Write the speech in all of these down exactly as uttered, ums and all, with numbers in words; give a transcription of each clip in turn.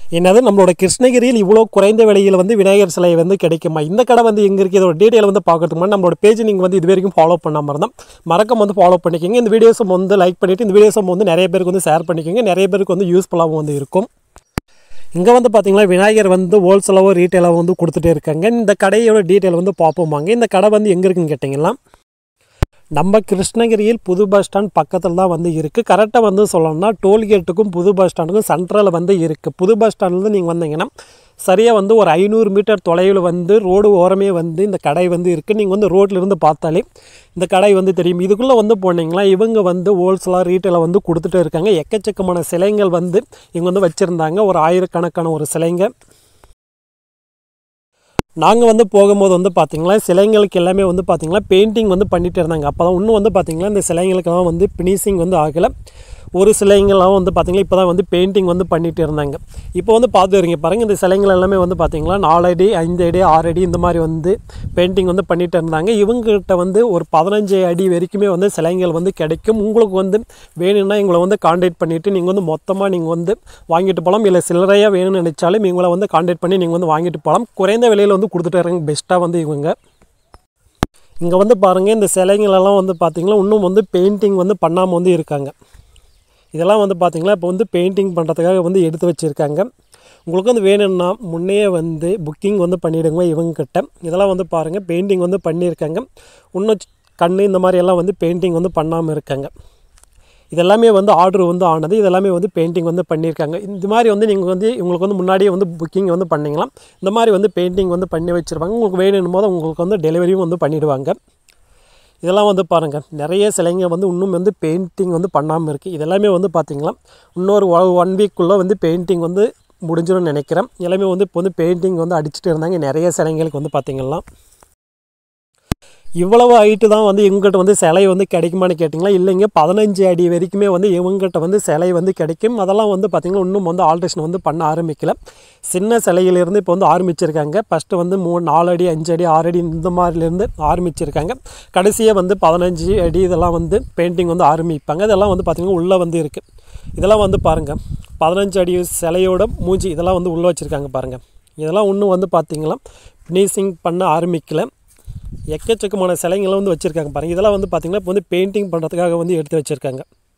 என்னது நம்மளோட கிருஷ்ணகிரியில் இவ்வளோ குறைந்த விலையில் வந்து விநாயகர் சிலை வந்து கிடைக்குமா? இந்த கடை வந்து எங்கே இருக்குது, இதோட டீட்டெயில் வந்து பார்க்கறதுக்கு முன்னாடி நம்மளோட பேஜ் நீங்கள் வந்து இது வரைக்கும் ஃபாலோ பண்ணாமல் இருந்தால் மறக்காம வந்து ஃபாலோ பண்ணிக்கோங்க. இந்த வீடியோஸை வந்து லைக் பண்ணிவிட்டு இந்த வீடியோஸை வந்து நிறைய பேருக்கு வந்து ஷேர் பண்ணிக்கோங்க. நிறைய பேருக்கு வந்து யூஸ்ஃபுல்லாகவும் வந்து இருக்கும். இங்கே வந்து பார்த்திங்கன்னா விநாயகர் வந்து ஹோல்சேலாவோ ரீட்டெயிலாகவும் வந்து கொடுத்துட்டே இருக்காங்க. இந்த கடையோட டீட்டெயில் வந்து பார்ப்போமாங்க. இந்த கடை வந்து எங்கே இருக்குன்னு கேட்டிங்கன்னா நம்ம கிருஷ்ணகிரியில் புது பஸ் ஸ்டாண்ட் பக்கத்தில் தான் வந்து இருக்குது. கரெக்டாக வந்து சொல்லணும்னா டோல்கேட்டுக்கும் புது பஸ் ஸ்டாண்டுக்கும் சென்ட்ரலில் வந்து இருக்குது. புது பஸ் ஸ்டாண்ட்லேருந்து நீங்கள் வந்தீங்கன்னா சரியாக வந்து ஒரு ஐநூறு மீட்டர் தொலைவில் வந்து ரோடு ஓரமே வந்து இந்த கடை வந்து இருக்குது. நீங்கள் வந்து ரோட்லேருந்து பார்த்தாலே இந்த கடை வந்து தெரியும். இதுக்குள்ளே வந்து போனீங்களா இவங்க வந்து ஹோல்சேலாக ரீட்டெயிலாக வந்து கொடுத்துட்டு இருக்காங்க. எக்கச்சக்கமான சிலைங்கள் வந்து இவங்க வந்து வச்சுருந்தாங்க. ஒரு ஆயிரக்கணக்கான ஒரு சிலைங்க. நாங்கள் வந்து போகும்போது வந்து பார்த்திங்களா சிலைங்களுக்கு எல்லாமே வந்து பார்த்திங்களா பெயிண்டிங் வந்து பண்ணிகிட்டு இருந்தாங்க. அப்போ தான் இன்னும் வந்து பார்த்திங்களா இந்த சிலைங்களுக்கெல்லாம் வந்து ஃபினிஷிங் வந்து ஆகலை. ஒரு சிலைங்கள்லாம் வந்து பார்த்திங்களா இப்போ தான் வந்து பெயிண்டிங் வந்து பண்ணிகிட்டு இருந்தாங்க. இப்போ வந்து பார்த்து வரீங்க பாருங்கள், இந்த சிலைங்கள் எல்லாமே வந்து பார்த்திங்களா நாலு அடி ஐந்து அடி ஆறு அடி இந்த மாதிரி வந்து பெயிண்டிங் வந்து பண்ணிகிட்டு இருந்தாங்க. இவங்ககிட்ட வந்து ஒரு பதினஞ்சு அடி வரைக்குமே வந்து சிலைங்கள் வந்து கிடைக்கும். உங்களுக்கு வந்து வேணும்னா எங்களை வந்து கான்டாக்ட் பண்ணிவிட்டு நீங்கள் வந்து மொத்தமாக நீங்கள் வந்து வாங்கிட்டு போகலாம். இல்லை சில்லறையாக வேணும்னு நினச்சாலும் இவங்களை வந்து கான்டாக்ட் பண்ணி நீங்கள் வந்து வாங்கிட்டு போகலாம். குறைந்த விலையில் வந்து கொடுத்துட்டு வராங்க பெஸ்ட்டாக வந்து இவங்க. இங்கே வந்து பாருங்கள், இந்த சிலைங்களெல்லாம் வந்து பார்த்திங்களா இன்னும் வந்து பெயிண்டிங் வந்து பண்ணாமல் வந்து இருக்காங்க. இதெல்லாம் வந்து பார்த்திங்களா இப்போ வந்து பெயிண்டிங் பண்ணுறதுக்காக வந்து எடுத்து வச்சுருக்காங்க. உங்களுக்கு வந்து வேணும்னா முன்னே வந்து புக்கிங் வந்து பண்ணிவிடுங்க இவங்கக்கிட்ட. இதெல்லாம் வந்து பாருங்கள் பெயிண்டிங் வந்து பண்ணியிருக்காங்க. இன்னும் கண் இந்த மாதிரி எல்லாம் வந்து பெயிண்டிங் வந்து பண்ணாமல் இருக்காங்க. இதெல்லாமே வந்து ஆர்டர் வந்து ஆனது. இதெல்லாமே வந்து பெயிண்டிங் வந்து பண்ணியிருக்காங்க. இந்த மாதிரி வந்து நீங்கள் வந்து உங்களுக்கு வந்து முன்னாடியே வந்து புக்கிங் வந்து பண்ணிங்களாம். இந்த மாதிரி வந்து பெயிண்டிங் வந்து பண்ணி வச்சுருவாங்க. உங்களுக்கு வேணும் போது உங்களுக்கு வந்து டெலிவரியும் வந்து பண்ணிவிடுவாங்க. இதெல்லாம் வந்து பாருங்கள், நிறைய சிலைங்க வந்து இன்னும் வந்து பெயிண்டிங் வந்து பண்ணாமல் இருக்குது. இதெல்லாமே வந்து பார்த்திங்களா இன்னொரு ஒன் வீக்குள்ளே வந்து பெயிண்டிங் வந்து முடிஞ்சிடும்னு நினைக்கிறேன். எல்லாமே வந்து இப்போ வந்து பெயிண்டிங் வந்து அடிச்சுட்டு இருந்தாங்க நிறைய சிலைங்களுக்கு வந்து பார்த்திங்கன்னா. இவ்வளவு ஹைட்டு தான் வந்து இவங்ககிட்ட வந்து சிலை வந்து கிடைக்குமான்னு கேட்டிங்களா? இல்லைங்க, பதினஞ்சு அடி வரைக்குமே வந்து இவங்ககிட்ட வந்து சிலை வந்து கிடைக்கும். அதெல்லாம் வந்து பார்த்திங்கன்னா இன்னும் வந்து ஆல்ட்ரேஷன் வந்து பண்ண ஆரம்பிக்கல. சின்ன சிலையிலேருந்து இப்போ வந்து ஆரம்பிச்சிருக்காங்க. ஃபஸ்ட்டு வந்து மூணு நாலு அடி அஞ்சு அடி ஆறு அடி இந்த மாதிரிலேருந்து ஆரம்பிச்சிருக்காங்க. கடைசியாக வந்து பதினஞ்சு அடி இதெல்லாம் வந்து பெயிண்டிங் வந்து ஆரம்பிப்பாங்க. இதெல்லாம் வந்து பார்த்திங்கன்னா உள்ளே வந்து இருக்குது. இதெல்லாம் வந்து பாருங்கள், பதினஞ்சு அடி சிலையோட மூஞ்சி இதெல்லாம் வந்து உள்ளே வச்சுருக்காங்க பாருங்கள். இதெல்லாம் இன்னும் வந்து பார்த்திங்களா ஃபினிஷிங் பண்ண ஆரம்பிக்கல. எக்கச்சக்கமான சிலைங்களும் வந்து வச்சுருக்காங்க பாருங்கள். இதெல்லாம் வந்து பார்த்திங்கன்னா இப்போ வந்து பெயிண்டிங் பண்ணுறதுக்காக வந்து எடுத்து வச்சுருக்காங்க.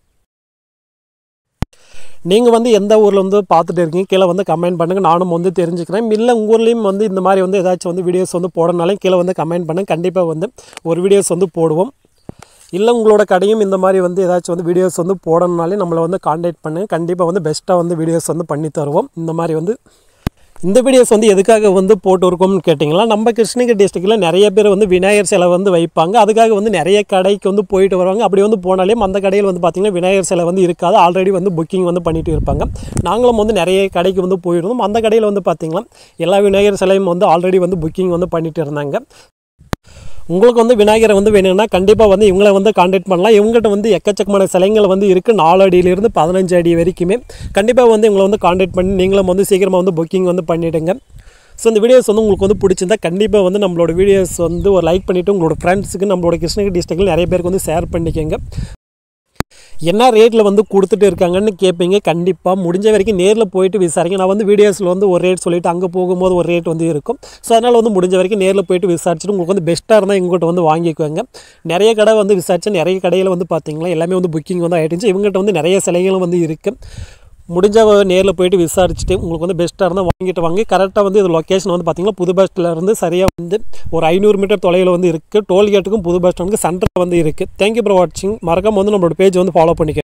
நீங்கள் வந்து எந்த ஊரில் வந்து பார்த்துட்டு இருக்கீங்க கீழே வந்து கமெண்ட் பண்ணுங்கள், நானும் வந்து தெரிஞ்சுக்கிறேன். இல்லை உங்கள் ஊர்லேயும் வந்து இந்த மாதிரி வந்து ஏதாச்சும் வந்து வீடியோஸ் வந்து போடனாலும் கீழே வந்து கமெண்ட் பண்ணுங்கள். கண்டிப்பாக வந்து ஒரு வீடியோஸ் வந்து போடுவோம். இல்லை உங்களோட கடையும் இந்த மாதிரி வந்து ஏதாச்சும் வந்து வீடியோஸ் வந்து போடணுனாலே நம்மளை வந்து கான்டாக்ட் பண்ணுங்கள். கண்டிப்பாக வந்து பெஸ்ட்டாக வந்து வீடியோஸ் வந்து பண்ணி தருவோம். இந்த மாதிரி வந்து இந்த வீடியோஸ் வந்து எதுக்காக வந்து போட்டு இருக்கோம்னு கேட்டிங்களா, நம்ம கிருஷ்ணகிரி டிஸ்ட்ரிக்டில் நிறைய பேர் வந்து விநாயகர் சிலை வந்து வைப்பாங்க. அதுக்காக வந்து நிறைய கடைக்கு வந்து போயிட்டு வருவாங்க. அப்படி வந்து போனாலே அந்த கடையில் வந்து பார்த்திங்கன்னா விநாயகர் சிலை வந்து இருக்காது. ஆல்ரெடி வந்து புக்கிங் வந்து பண்ணிட்டு இருப்பாங்க. நாங்களும் வந்து நிறைய கடைக்கு வந்து போயிருந்தோம். அந்த கடையில் வந்து பார்த்திங்கன்னா எல்லா விநாயகர் சிலையும் வந்து ஆல்ரெடி வந்து புக்கிங் வந்து பண்ணிட்டு இருந்தாங்க. உங்களுக்கு வந்து விநாயகரை வந்து வேணும்னா கண்டிப்பாக வந்து இவங்களை வந்து கான்டாக்ட் பண்ணலாம். இவங்ககிட்ட வந்து எக்கச்சக்கமான சிலைங்கள் வந்து இருக்குது. நாலு அடியிலிருந்து பதினஞ்சு அடி வரைக்குமே. கண்டிப்பாக வந்து இவங்களை வந்து கான்டாக்ட் பண்ணி நீங்களும் வந்து சீக்கிரமாக வந்து புக்கிங் வந்து பண்ணிவிடுங்க. ஸோ இந்த வீடியோஸ் வந்து உங்களுக்கு வந்து பிடிச்சிருந்தா கண்டிப்பாக வந்து நம்மளோட வீடியோஸ் வந்து ஒரு லைக் பண்ணிவிட்டு உங்களோட ஃப்ரெண்ட்ஸுக்கு நம்மளோட கிருஷ்ணகிரி டிஸ்ட்ரிக்டில் நிறைய பேருக்கு வந்து ஷேர் பண்ணிக்கோங்க. என்ன ரேட்டில் வந்து கொடுத்துட்டு இருக்காங்கன்னு கேட்பீங்க. கண்டிப்பாக முடிஞ்ச வரைக்கும் நேரில் போயிட்டு விசாரிங்க. நான் வந்து வீடியோஸில் வந்து ஒரு ரேட் சொல்லிவிட்டு அங்கே போகும்போது ஒரு ரேட் வந்து இருக்கும். ஸோ அதனால் வந்து முடிஞ்ச வரைக்கும் நேரில் போயிட்டு விசாரிச்சுட்டு உங்களுக்கு வந்து பெஸ்ட்டாக இருந்தால் எங்கள்கிட்ட வந்து வாங்கிக்குவாங்க. நிறைய கடை வந்து விசாரிச்சு நிறைய கடையில் வந்து பார்த்திங்களா எல்லாமே வந்து புக்கிங் வந்து ஆகிடுச்சு. இவங்ககிட்ட வந்து நிறைய சிலைகளும் வந்து இருக்குது. முடிஞ்ச நேரில் போய்ட்டு விசாரிச்சுட்டு உங்களுக்கு வந்து பெஸ்ட்டாக இருந்தால் வாங்கிட்டு வாங்க. கரெக்டாக வந்து இது லொக்கேஷன் வந்து பார்த்திங்கன்னா புது பஸ் ஸ்டாண்ட்லேருந்து சரியாக வந்து ஒரு ஐநூறு மீட்டர் தொலைவில் வந்து இருக்குது. டோல்கேட்டுக்கும் புது பஸ் ஸ்டாண்டுக்கு சென்டரில் வந்து இருக்குது. தேங்க்யூ ஃபார் வாட்சிங். மறக்காம வந்து நம்மளோட பேஜ் வந்து ஃபாலோ பண்ணிக்க.